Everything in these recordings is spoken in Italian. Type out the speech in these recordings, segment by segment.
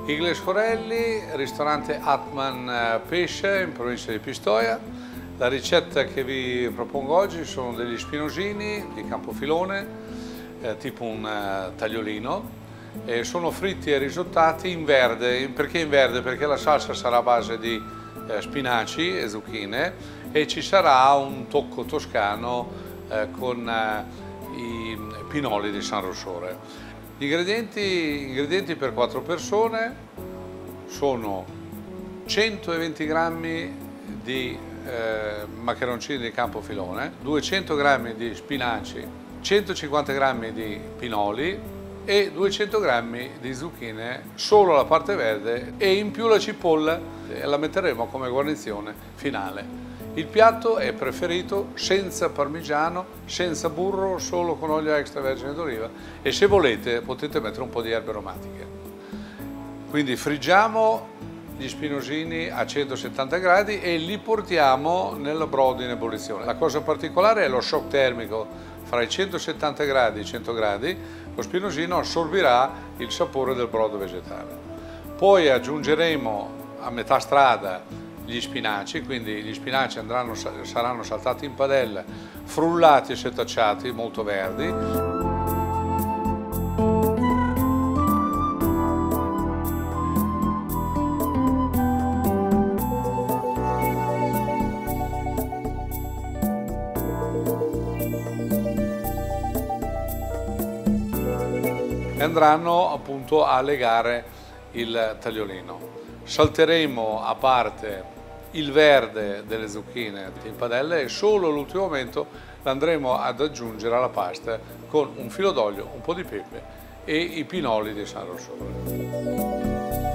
Igles Forelli, ristorante Atman Pesce in provincia di Pistoia. La ricetta che vi propongo oggi sono degli spinosini di Campofilone, tipo un tagliolino, e sono fritti e risottati in verde. Perché in verde? Perché la salsa sarà a base di spinaci e zucchine e ci sarà un tocco toscano con i pinoli di San Rossore. Gli ingredienti per 4 persone sono 120 grammi di maccheroncini di Campofilone, 200 grammi di spinaci, 150 grammi di pinoli e 200 grammi di zucchine, solo la parte verde, e in più la cipolla la metteremo come guarnizione finale. Il piatto è preferito senza parmigiano, senza burro, solo con olio extravergine d'oliva e se volete potete mettere un po' di erbe aromatiche. Quindi friggiamo gli spinosini a 170 gradi e li portiamo nel brodo in ebollizione. La cosa particolare è lo shock termico. Fra i 170 gradi e i 100 gradi lo spinosino assorbirà il sapore del brodo vegetale. Poi aggiungeremo a metà strada gli spinaci, quindi gli spinaci saranno saltati in padella, frullati e setacciati, molto verdi. E andranno appunto a legare il tagliolino. Salteremo a parte il verde delle zucchine in padella e solo all'ultimo momento l'andremo ad aggiungere alla pasta con un filo d'olio, un po' di pepe e i pinoli di San Rossore.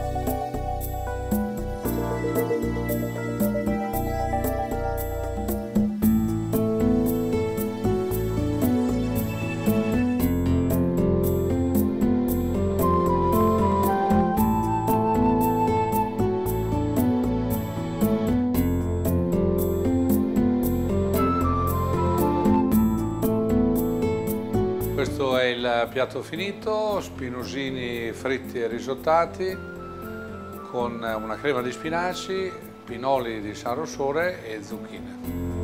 Questo è il piatto finito, spinosini fritti e risottati con una crema di spinaci, pinoli di San Rossore e zucchine.